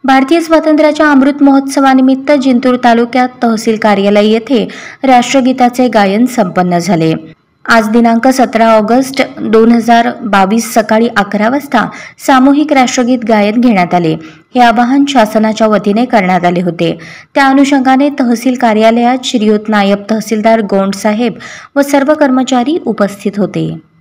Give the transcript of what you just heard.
भारतीय स्वातंत्र्याच्या अमृत महोत्सवानिमित्त जिंतूर तालुक्यात तहसील कार्यालय येथे राष्ट्रगीताचे गायन संपन्न झाले। आज दिनांक 17 ऑगस्ट 2022 सकाळी 11 वाजता सामूहिक राष्ट्रगीत गायन घेण्यात आले। हे आवाहन शासनाच्या वतीने करण्यात आले होते। त्या अनुषंगाने तहसील कार्यालयात श्रीयुत नायब तहसीलदार गोंड साहेब व सर्व कर्मचारी उपस्थित होते।